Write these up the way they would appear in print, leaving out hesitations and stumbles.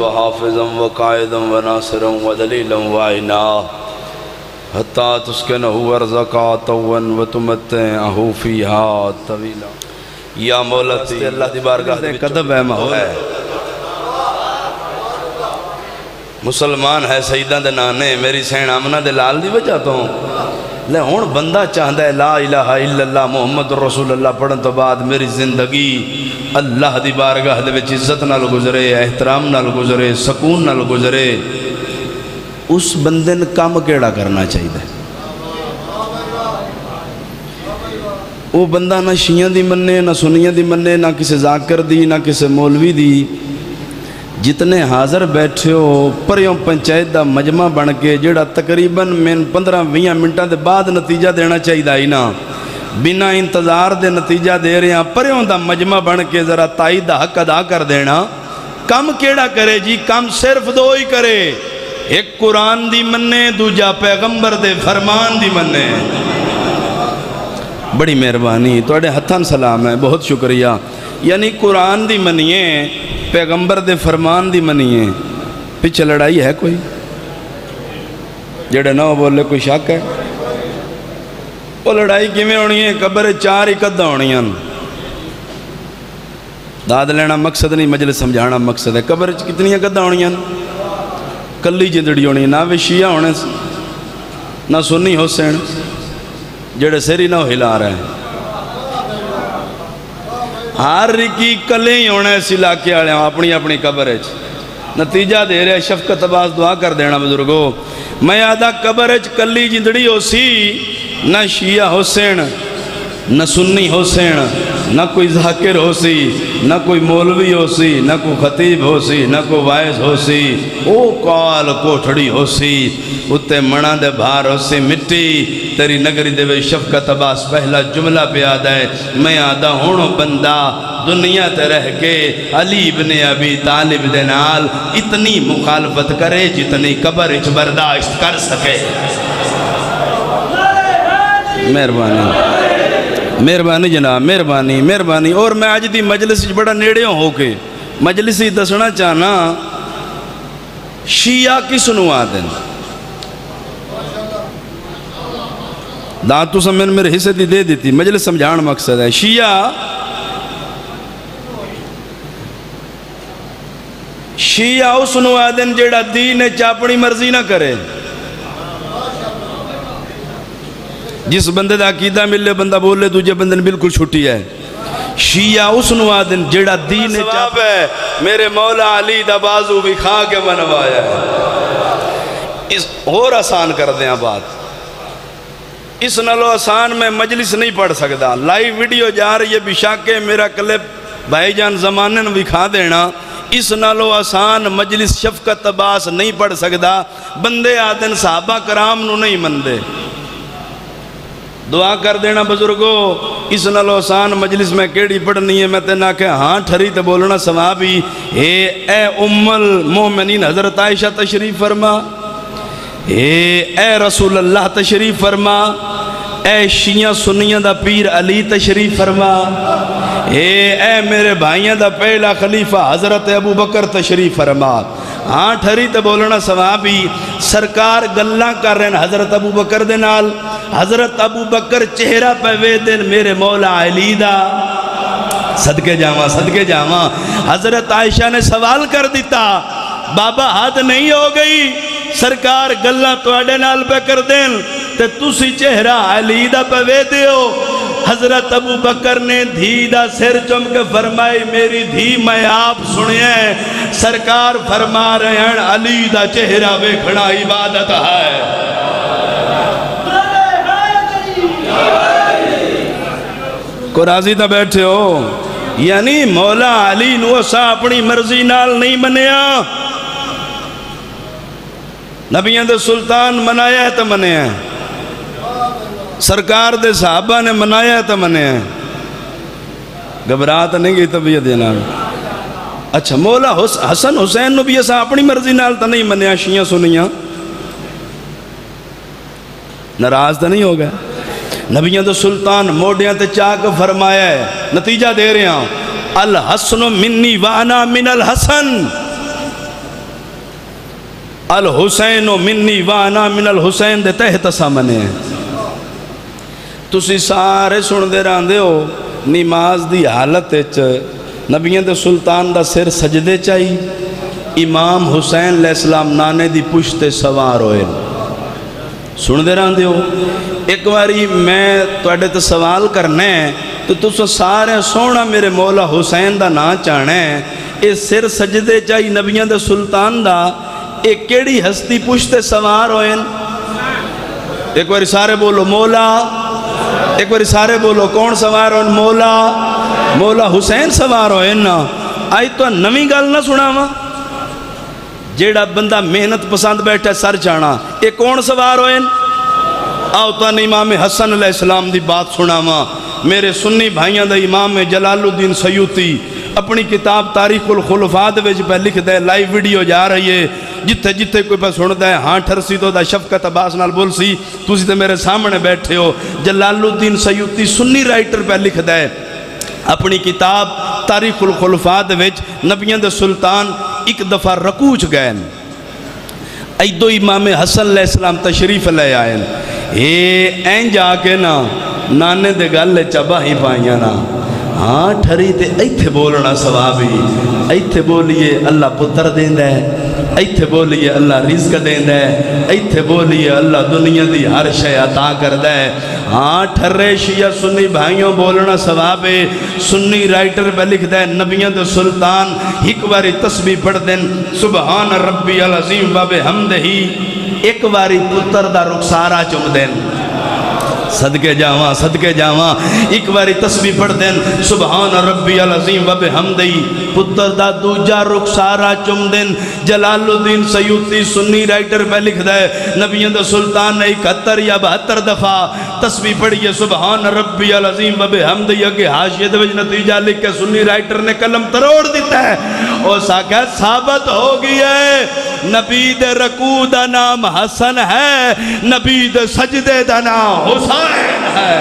وحافظا وقائدا وناصرا ودلیلا وعینا حتی تسکنہ ارضکا طوا وتمتعہ فیہا طویلا۔ یا مولا تی اللہ دی بارگاہ دے قدب ہے ماحول ہے مسلمان ہے سیدہ دے نانے میری سین آمنہ دے لال دی وجہ تو لے ہون بندہ چاہندہ ہے لا الہ الا اللہ محمد رسول اللہ پڑھن تو بعد میری زندگی اللہ دی بارگاہ دے وچ عزت نال گزرے احترام نال گزرے سکون نال گزرے اس بندے نے کام کیڑا کرنا چاہیے وہ بندہ نہ شیعہ دی مننے نہ سنیہ دی مننے نہ کسی ذاکر دی نہ کسی مولوی دی جتنے حاضر بیٹھے ہو پریوں پنچایت دا مجمع بن کے جڑا تقریباً من 15-20 منٹاں دے بعد نتیجہ دینا چاہیے ہی نا بنا انتظار دے نتیجہ دے رہے ہیں پریوں دا مجمع بن کے ذرا تائید دا حق ادا کر دینا کم کیڑا کرے جی کم صرف دو ہی کرے ایک قرآن دی مننے دوجا پیغمبر دے فرمان دی مننے بڑی مہربانی توڑے ہتھان سلام ہے بہت شکریہ یعنی قرآن دی منیے پیغمبر دے فرمان دی منیے پیچھے لڑائی ہے کوئی جڑے نہ بولے کوئی شک ہے وہ لڑائی کیویں ہونی ہے قبر 4 ہی قدہ ہونی ہیں داد لینا مقصد نہیں مجلس سمجھانا مقصد ہے قبر کتنی قدہ ہونی ہیں کلی جندڑی ہونی نہ وہ شیعہ ہونے نہ سنی حسین جڑے سری نہ ہلا رہے ہیں ہر رکی کلے ہی ہونے اس علاقے آلے ہیں اپنی اپنی قبر ہے نتیجہ دے رہے شفقت عباس دعا کر دینا بزرگو میں آدھا قبر ہے کلی جندڑی ہو سی نہ شیعہ حسین نہ سنی حسین نہ کوئی ذاکر ہو سی نہ کوئی مولوی ہو سی نہ کوئی خطیب ہو سی نہ کوئی وائز ہو سی او کال کوٹھڑی ہو سی اتے منا دے بھار ہو سی مٹی تیری نگری دے وے شفقت عباس پہلا جملہ پہ آدھا ہے میں آدھا ہونو بندہ دنیا تے رہ کے علی ابن ابی طالب دے نال اتنی مخالفت کرے جتنی قبر اچ برداشت کر سکے مہربانی مہربانی جناب مہربانی مہربانی اور میں آج دی مجلس بڑا نیڑے ہو کے مجلسی دسنا چاہنا شیعہ کی سنوا دیں دانتو سمین میرے حصے دی دے دیتی مجلس سمجھان مقصد ہے شیعہ اس سنوا دیں جیڑا دین چاپڑی مرضی نہ کرے جس بندے دا عقیدہ ملے بندہ بولے دوجہ بندے نے بالکل چھٹی ہے شیعہ اس نوادن جیڑا دین چاپ ہے میرے مولا علی دا بازو بھی کھا کے منوایا ہے اس اور آسان کر دیں بات اس نلو آسان میں مجلس نہیں پڑھ سکتا لائیو ویڈیو جا رہی ہے بشاکے میرا کلپ بھائی جان زمانے نے بھی کھا دینا اس نالو آسان مجلس شفقت عباس نہیں پڑھ سکتا بندے آدن صحابہ کرام نو نہیں مندے دعا کر دینا بزرگو اس نالو آسان مجلس میں کیڑی پڑھنی ہے میں تینا کہ ہاں ٹھری تے بولنا ثوابی اے ام المومنین حضرت عائشہ تشریف فرما اے رسول اللہ تشریف فرما اے شیعہ سنیہ دا پیر علی تشریف فرما اے میرے بھائیاں دا پہلا خلیفہ حضرت ابو بکر تشریف فرما ہاں ٹھری تے بولنا ثوابی سرکار گلہ کر رہے ہیں حضرت ابو بکر دے نال حضرت ابو بکر چہرہ پہ وے دن میرے مولا علی دا صدقے جاواں حضرت عائشہ نے سوال کر دیتا بابا حد نہیں ہو گئی سرکار گلہ توڑے نال پہ کر دیں تے تُسی چہرہ علی دا پہ وے دیو حضرت ابو بکر نے دھی دا سر چم کے فرمائی میری دھی میں آپ سنیں سرکار فرما رہے ہیں علی دا چہرہ ویکھنا عبادت ہے کو راضی تا بیٹھے ہو یعنی مولا علی نوسا اپنی مرضی نال نہیں منیا نبیان دے سلطان منایا ہے تو منیا ہے سرکار دے صحابہ نے منایا ہے تو منیا ہے گھبراہٹ نہیں گئی طبیعت دینا اچھا مولا حسن حسین نو بھی ایسا اپنی مرضی نال تو نہیں منیا شیعہ سنیاں ناراض تو نہیں ہو گیا نبیان دے سلطان موڑیاں تے چاک فرمایا ہے نتیجہ دے رہے ہیں الحسن منی وانا من الحسن الحسین منی وانا من الحسین دے تحت سامنے تسی سارے سن دے راندے ہو نماز دی حالت نبیان دے سلطان دا سر سجدے چاہی امام حسین علیہ السلام نانے دی پشتے سوار ہوئے سن دے راندے ہو ایک باری میں توڑے تے سوال کرنے تو تسو سارے سونا میرے مولا حسین دا نا چاہنے اے سر سجدے چاہی نبیان دے سلطان دا ایک کیڑی ہستی پشتے سوار ہوئے ایک باری سارے بولو مولا ایک باری سارے بولو کون سوار ہوئے مولا مولا حسین سوار ہوئے نا آئی تو نمی گال نہ سنا ماں جیڑا بندہ محنت پسند بیٹھے سر چانا اے کون سوار ہوئے آؤ تو امام حسن علیہ السلام دی بات سنا ماں میرے سنی بھائیاں دا امام جلال الدین سیوطی اپنی کتاب تاریخ الخلفات وچ پہ لکھ دے لائیو ویڈیو جا رہی ہے جتھے جتھے کوئی پہ سن دے ہاں ٹھرسی تو دا شفقت عباس نال بول سی تسی تے میرے سامنے بیٹھے ہو جلال الدین سیوطی سنی رائٹر پہ لکھ دے اپنی کتاب تاریخ الخلفات وچ نبیان دے سلطان ایک دفعہ رکوچ گئے ایدو امام حسن علیہ السلام تشریف لے آئے این جا کے نا نانے دے گالے چبا ہی پائیاں نا ہاں ٹھری تے ایتھے بولنا ثوابی ایتھے بولیے اللہ پتر دین دے ایتھے بولیے اللہ رزق دین دے ایتھے بولیے اللہ دنیا دی ہر شے عطا کر دے ہاں ٹھرے شیعہ سنی بھائیوں بولنا ثوابے سنی رائٹر پہ لکھ دے نبیان دے سلطان ایک باری تسبیح پڑھ دیں سبحان ربی العظیم باب حمدہی ایک باری پتر دا رخسارہ چم دیں صدقے جاواں ایک باری تسبیح پڑھ دیں سبحان ربی العظیم و بحمدہی پتر دا دوجا رخسارہ چم دیں جلال الدین سیوطی سنی رائٹر پہ لکھ دے نبیان دا سلطان نے 71 یا 72 دفعہ تسبیح پڑھیے سبحان ربی العظیم و بحمدہی کہ حاشیت وچ نتیجہ لکھ کے سنی رائٹر نے قلم تروڑ دیتا ہے اور ساکہ ثابت ہو گئی ہے نبی دے رکوع دا نام حسن ہے نبی دے سجدے دا نام حسین ہے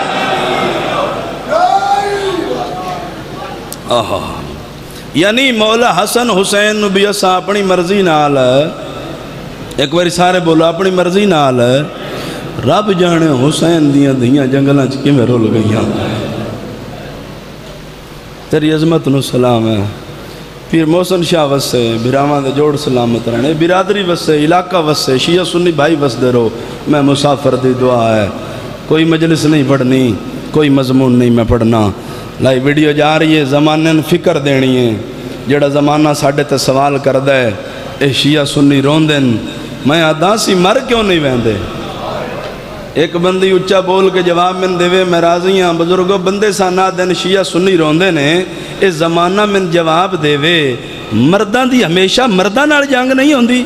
یعنی مولا حسن حسین نبی اسا اپنی مرضی نال ایک باری سارے بولو اپنی مرضی نال رب جانے حسین دیاں دیاں جنگلاں چکے میں رول گئیاں تیری عظمت نو سلام ہے پیر محسن شاہ وسے بیرامان دے جوڑ سلامت رہنے برادری وسے علاقہ وسے شیعہ سنی بھائی وس دے رو میں مسافر دی دعا ہے کوئی مجلس نہیں پڑھنی کوئی مضمون نہیں میں پڑھنا لائی ویڈیو جا رہی ہے زمانے فکر دینی ہے جڑا زمانہ ساڑھے تے سوال کر دے اے شیعہ سنی روندن میں آدھا سی مر کیوں نہیں ویندے ایک بندی اچھا بول کے جواب من دے میں راضی ہاں بزرگوں بندے سانا دن شیعہ سنی روندے نے اس زمانہ من جواب دے مردان دی ہمیشہ مردان نال جنگ نہیں ہوندی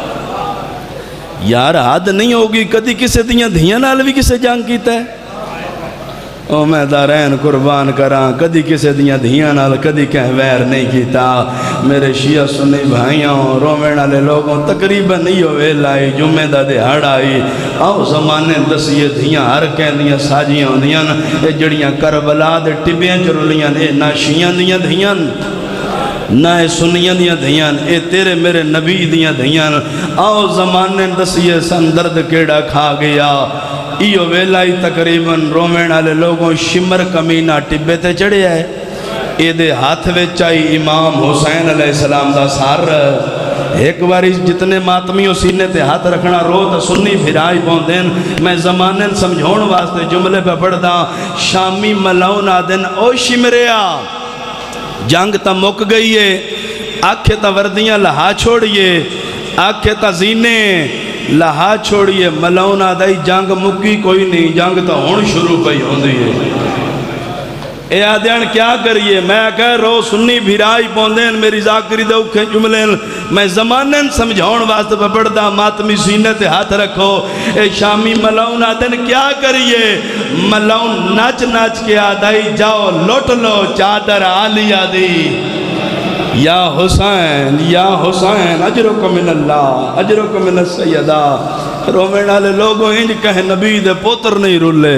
یار حد نہیں ہوگی کدی کسے دیاں دھیاں نال بھی کسے جنگ کیتا ہے او میں دارین قربان کراں کدی کسے دیاں دھیاں نال کدی کہیں ویر نہیں کیتا میرے شیعہ سنی بھائیاں رومین والے لوگوں تقریباً نہیں ہوئے لائی جمعہ دا دہاڑ آئی آؤ زمانے دسیے دھیاں ہر کہیں دیاں ساجیاں ہوندیاں اے جڑیاں کربلا دے ٹبیاں چرلیاں اے نہ شیعہ دیاں دھیاں نہ اے سنیاں دیاں دھیاں اے تیرے میرے نبی دیاں دھیاں آؤ زمانے دسیے سندرد کیڑا کھا گیا ایو ویلائی تقریباً رومین والے لوگوں شمر کمینہ ٹبے تے چڑھے ہے اے دے ہاتھ وچائی امام حسین علیہ السلام دا سار ایک باری جتنے ماتمیوں سینے تے ہاتھ رکھنا رو تا سنی پھرائی پوندین میں زمانے سمجھون واسطے جملے پہ پڑھ دا شامی ملاؤن آدن او شمریا جنگ تا مک گئی ہے آنکھیں تا وردیاں لہا چھوڑیے آنکھیں تا زینے لہا چھوڑیے ملاؤن آدھائی جنگ مکی کوئی نہیں جنگ تا ہون شروع پہی ہون دیئے اے آدھیان کیا کریے میں کہہ رو سنی بھیرائی پوندین میری ذاکری دے اکھیں جملین میں زمانن سمجھون واسطے پہ پڑھتا ماتمی سینے تے ہاتھ رکھو اے شامی ملاؤن آدھین کیا کریے ملاؤن ناچ ناچ کے آدھائی جاؤ لوٹ لو چادر آلیہ دی یا حسین اجرکم من اللہ اجرکم من السیدہ رومین والے لوگوں انج کہیں نبی دے پوتر نہیں رولے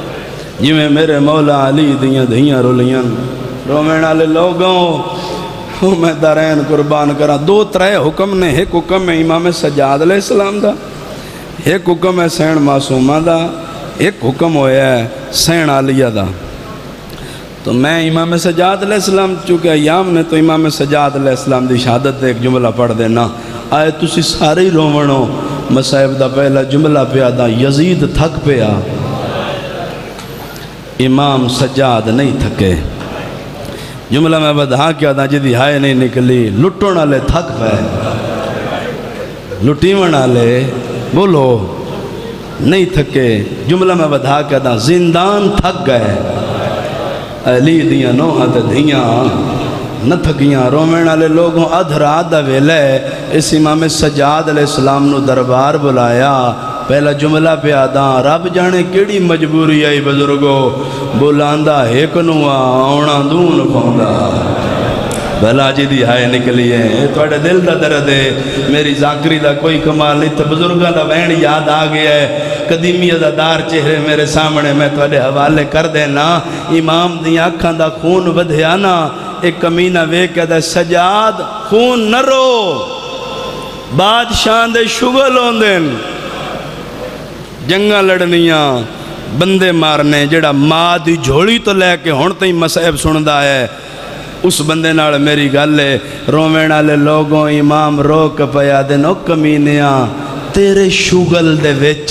جی میں میرے مولا علی دیاں دھیاں رولیاں رومین والے لوگوں میں دارین قربان کرا دو ترے حکم نے ایک حکم ہے امام سجاد علیہ السلام دا ایک حکم ہے سین معصومہ دا ایک حکم ہویا ہے سین عالیہ دا تو میں امام سجاد علیہ السلام چونکہ ایام نے تو امام سجاد علیہ السلام دی شہادت ایک جملہ پڑھ دینا آئے تسی سارے ہی رومنو مصائب دا پہلا جملہ پیا دا یزید تھک پیا امام سجاد نہیں تھکے جملہ میں بدھا کیا دا جدی ہائے نہیں نکلی لٹون والے تھک پے لٹیون والے بولو نہیں تھکے جملہ میں بدھا کیا دا زندان تھک گئے علی دیاں نوحہ تے دھیاں نہ تھکیاں رومین والے لوگوں ادھرات دا ویلے اس امام سجاد علیہ السلام نو دربار بلایا پہلا جملہ پہ آدھا رب جانے کیڑی مجبوری آئی بزرگو بولاندہ ایک نوہ آونا دون پاؤندا بھلا جی دی ہائے نکلی ہے توڑے دل دا درد ہے میری ذاکری دا کوئی کمال نہیں تو بزرگاں دا وین یاد آگیا ہے قدیمی ازادار چہرے میرے سامنے میں توڑے حوالے کر دینا امام دیاں اکھاں دا خون بدھیا نا ایک کمینہ وے کہ دا سجاد خون نہ رو بادشاہ دے شغل ہوں دین جنگاں لڑنیاں بندے مارنے جڑا ماں دی جھوڑی تو لے کے ہون تھی مسائب سندہ ہے اس بندے نال میری گلے رومین والے لوگوں امام روک پیا دن او کمینیاں تیرے شغل دے وچ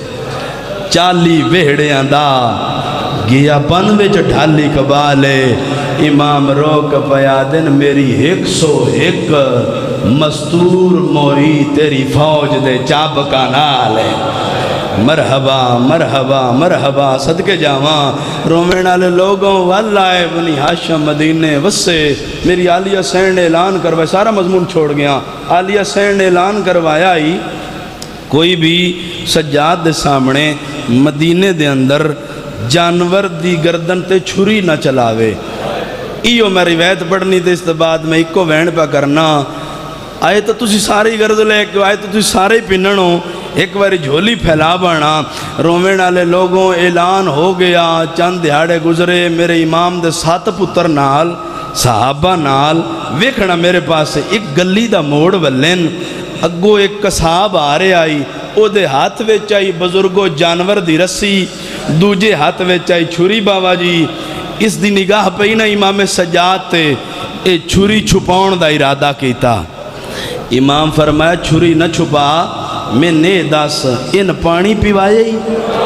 40 وہڑیاں دا گیا پن وچ ڈھالی کبالے امام روک پیا دن میری 101 مستور موری تیری فوج دے چابکا نالے مرحبا مرحبا مرحبا صدقے جاواں رومین والے لوگوں واللہ بنی ہاشم مدینے وسے میری عالیہ سین نے اعلان کروایا سارا مضمون چھوڑ گیا عالیہ سین نے اعلان کروایا ہی کوئی بھی سجاد دے سامنے مدینے دے اندر جانور دی گردن تے چھری نہ چلاوے ایو میں روایت پڑھنی تے اس بعد میں ایک کو وین پہ کرنا آئے تو تسی ساری گرد لے کے آئے تو تسی سارے پننوں ایک باری جھولی پھیلا بانا رومین والے لوگوں اعلان ہو گیا چند دیہاڑے گزرے میرے امام دے 7 پتر نال صحابہ نال ویکھنا میرے پاس ایک گلی دا موڑ ولین اگو ایک کساب آ رہے آئی او دے ہاتھ وچ آئی بزرگو جانور دی رسی دوجے ہاتھ وچ آئی چھری بابا جی اس دی نگاہ پہ نا امام سجاد تے اے چھری چھپاؤن دا ارادہ کیتا امام فرمایا چھری نہ چھپا میں نے دس ان پانی پیوائے ہی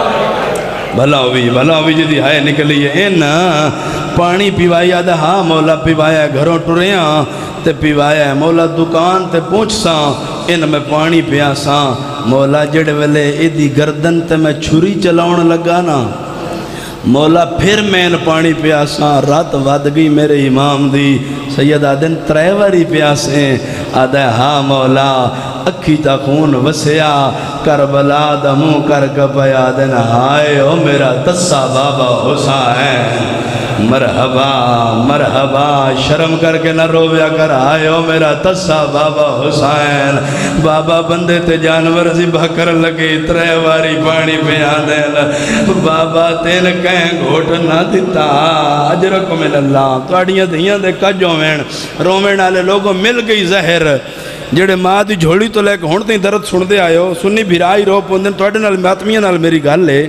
بھلا ہوئی جدی ہائے نکلی ہے ان پانی پیوائی آدھا ہاں مولا پیوایا ہے گھروں ٹریاں تے پیوایا ہے مولا دکان تے پوچھ ساں ان میں پانی پیا ساں مولا جڑ ویلے ایدی گردن تے میں چھری چلاؤن لگا نا مولا پھر میں ان پانی پیاساں رات ود گئی میرے امام دی سید آدن 3 واری پیاسیں آدھا ہاں مولا اکھی تا خون وسیا کربلا دموں کر کپیا آدن ہائے او میرا تسا بابا حسین مرحبا مرحبا شرم کر کے نہ رویا کر آئے او میرا تسا بابا حسین بابا بندے تے جانور ذبح کر لگے 3 واری پانی پیا دین بابا تین کہیں گھوٹ نہ دیتا اجرکم من اللہ توڑیاں دھیاں دے کجوں وین رومین والے لوگوں مل گئی زہر جڑے ماں دی جھوڑی تو لے کے ہون تے درد سن دے آئے ہو سنی بھیرائی رو پوندن توڑے نال ماتمیاں نال میری گل لے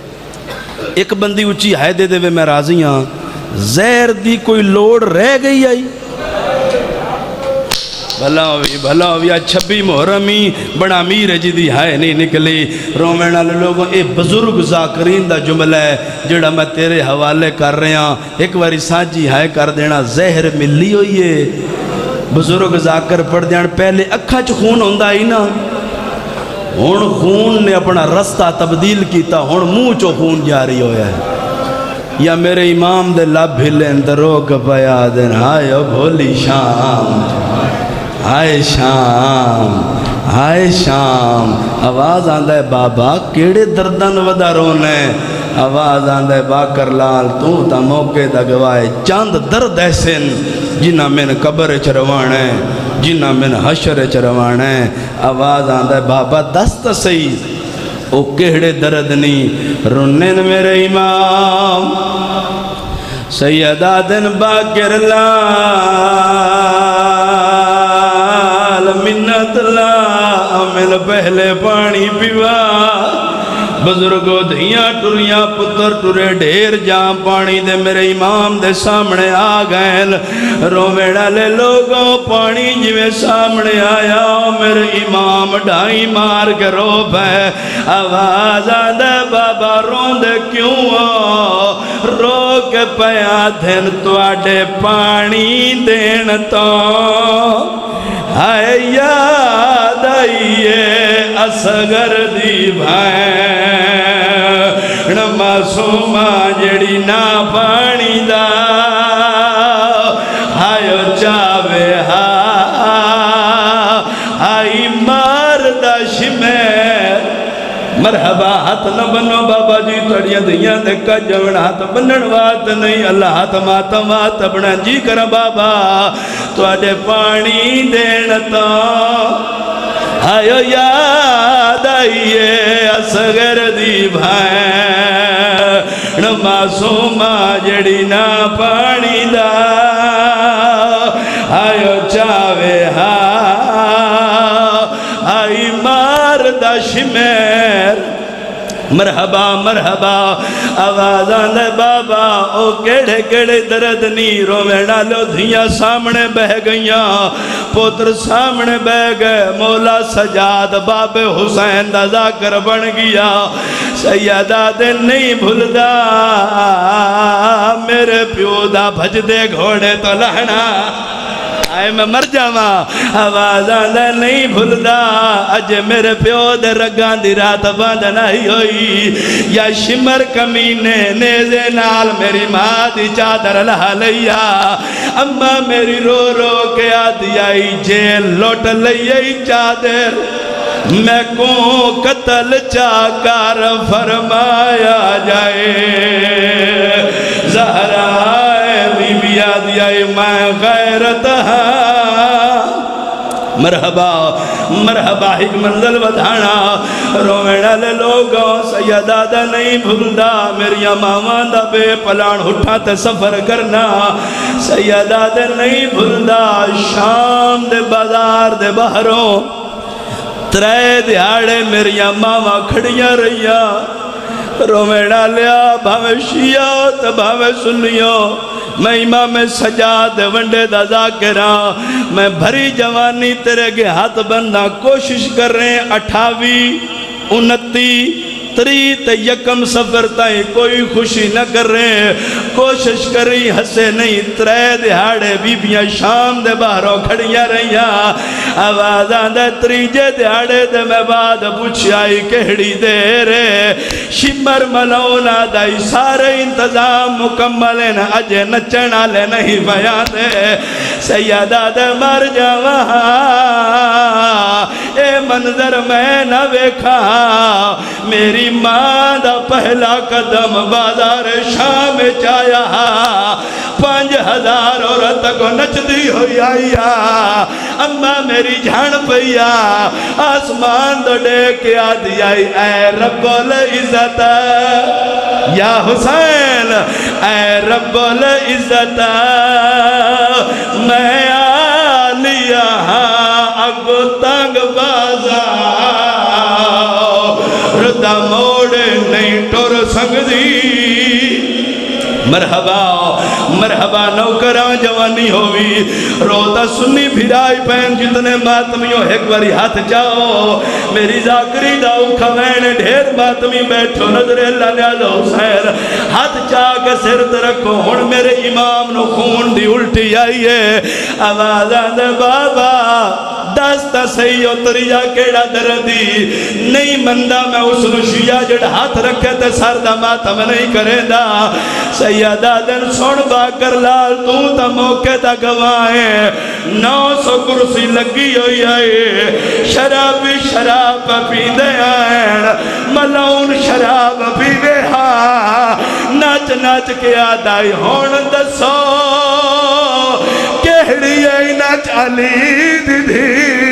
ایک بندی اچھی ہائے دے دے وے میں راضی ہاں زہر دی کوئی لوڑ رہ گئی آئی بھلا ہوئی 26 محرمی بڑا امیر جی دی ہائے نہیں نکلی رومین والے لوگوں اے بزرگ ذاکرین دا جملہ ہے جڑا میں تیرے حوالے کر رہے ہاں ایک باری سانجی ہائے کر دینا زہر ملی ہوئی ہے بزرگ ذاکر پڑھ دینا پہلے اکھا چ خون ہوندہ ہی نا ہون خون نے اپنا رستہ تبدیل کیتا ہون منہ چو خون جاری ہویا ہے یا میرے امام دے لب ہلیں دروک پیا دن ہائے او بھولی شام ہائے شام آواز آندہ ہے بابا کیڑے دردن ودا رونے آواز آندہ ہے باکر لال تو تا موقع دا گوائے چاند درد ایسن جنہ من قبر چروانے جنہ من حشر چروانے آواز آندہ ہے بابا دست سید او کہڑے درد نہیں رنن میرے امام سیدہ دن باکر لال نال منت لا امن پہلے پانی پیوا بزرگو دھیاں ٹریاں پتر ٹرے ڈھیر جام پانی دے میرے امام دے سامنے آ گئے رومیڑا لے لوگوں پانی جویں سامنے آیا میرے امام ڈھائی مار کے رو پہ آواز آدھے بابا رون دے کیوں رو کے پیا دھن توڑے پانی دین تو آئے یاد آئیے اصغر دی بھائیں معصومہ جڑی نا پانی دا آئیو چاوے آئی ماردہ شمیر مرحبا ہاتھ نہ بنو بابا جی توڑیاں دھیاں دکھا جوڑ ہاتھ بنن وات نہیں اللہ ہاتھ ماتا وات بنا جی کر بابا توڑے پانی دینتا آئیو یاد آئیے اصغر دی بھائیں معصومہ جڑی نا پانی دا آئیو چاوے آئی ماردہ شمیر مرحبا مرحبا آوازاں دے بابا او کیڑے کیڑے درد نہیں روینا لو دھیاں سامنے بہ گئیاں پوتر سامنے بہ گئے مولا سجاد باب حسین دا ذاکر بن گیا سیدہ دے نہیں بھلدا میرے پیو دا بھج دے گھوڑے تو لہنا آئے میں مر جاواں آوازاں دے نہیں بھلدا اج میرے پیو دے رگاں دی رات باندھ نہیں ہوئی یا شمر کمینے نیزے نال میری ماں دی چادر لہا لیا اما میری رو رو کے آدھی آئی جیل لوٹ لئی چادر میں کو قتل چاکار فرمایا جائے زہرا بی بی آدھی آئی میں غیرت مرحبا مرحبا ایک منزل بدھانا رویڑا لے لوگوں سیدہ دا نہیں بھلدا میری مامان دا بے پلان اٹھا تے سفر کرنا سیدہ دا نہیں بھلدا شام دے بازار دے بہروں ترے دیاڑے میری ماما کھڑیاں رہیاں رومیڑا لیا بھاوے شیعہ تو بھاوے سنیوں میں امام سجاد ونڈے دا ذاکرہ میں بھری جوانی تیرے کے ہاتھ بندہ کوشش کر رہے 28 29 30 یکم سفر تائیں کوئی خوشی نہ کر رہے کوشش کر رہی ہسے نہیں ترے دہاڑے بیبیاں شام دے باہروں کھڑیاں رہیاں آوازاں دے تریجے دہاڑے دے میں بعد پوچھ آئی کہڑی دے رے شمر ملونا دائی سارے انتظام مکمل ہیں اجے نچنا لے نہیں بیان دے سیدہ دے مر جاواں اے منظر میں نہ ویکھا میری ماں دا پہلا قدم بازار شام چایا 5000 عورت کو نچدی ہوئی آئیا اما میری جھان پیا آسمان دو ڈیک آدھی آئی اے رب العزت یا حسین اے رب العزت میں آلیا اگو تنگ بازار ردہ موڑے نہیں ٹور سنگ دی مرحبا مرحبا نوکران جوانی ہوئی روتا سنی بھیرائی پہن جتنے ماتمیوں ایک باری ہاتھ چاہو میری ذاکری داؤ کھوین ڈھیر ماتمی بیٹھو نظر اللہ نیازہ حسین ہاتھ چاہ کے سرت رکھو ہن میرے امام نو خون دی الٹی آئیے آوازان دے بابا داستا صحیح اتری جا کیڑا دردی نہیں مندہ میں اس رشیہ جڑ ہاتھ رکھے تے سردہ ماتم نہیں کرے دا سیدہ دن سن باکر لال تو تا موقع تا گوائیں 900 کرسی لگی ہوئی آئے شرابی شراب پی دے آئین ملون شراب پی دے ہاں ناچ ناچ کے آدائی ہون دسو کہڑی آئی ناچ علی دی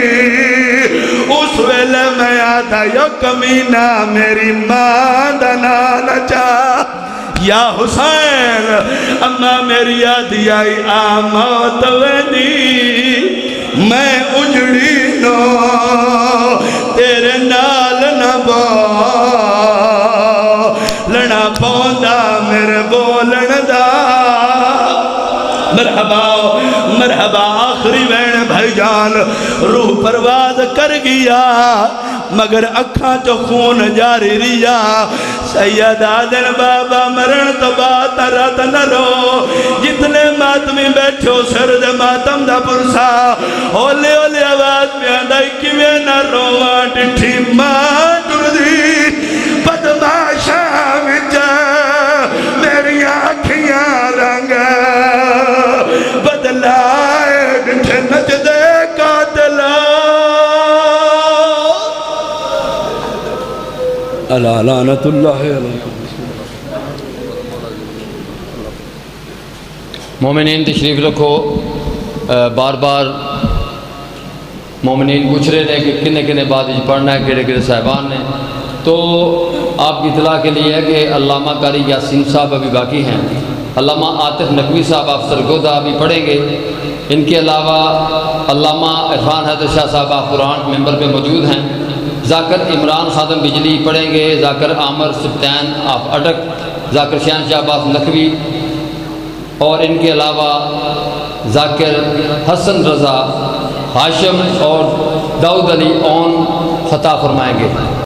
اس ویلے میں آدھا یو کمینہ میری ماں دنا نچا یا حسین اما میری آدھی آئی آموت ویدی میں اجڑی نو تیرے نال نہ بولنا پوندا میرے بولن دا مرحبا مرحبا آخری وین بھائی جان روح پرواز کر گیا مگر اکھاں چو خون جاری ریا سید آدن بابا مرن تو بات رات نہ رو جتنے ماتمی بیٹھو سرد ماتم دا پرسا اولے اولے آواز پیاندائی کیویں نہ روان ٹھٹھی ماں ٹردی بدماشا وچا میری آنکھیاں رنگ بدلائے ڈٹھے نچ دے قاتلہ اللہ لعنت اللہ علیکم مومنین تشریف رکھو بار بار مومنین پوچھ رہے ہیں کہ کنے کنے بعد پڑھنا ہے کڑے کڑے صاحبان نے تو آپ کی اطلاع کے لیے ہے کہ علامہ قاری یاسین صاحب ابھی باقی ہیں علامہ عاطف نقوی صاحب افسر گودہ ابھی پڑھیں گے ان کے علاوہ علامہ عرفان حیدر شاہ صاحب آف قرآن ممبر پہ موجود ہیں ذاکر عمران خادم بجلی پڑھیں گے ذاکر عامر سبتین آف اٹک ذاکر شہن شاہ آف نقوی اور ان کے علاوہ ذاکر حسن رضا ہاشم اور داؤد علی اون خطا فرمائیں گے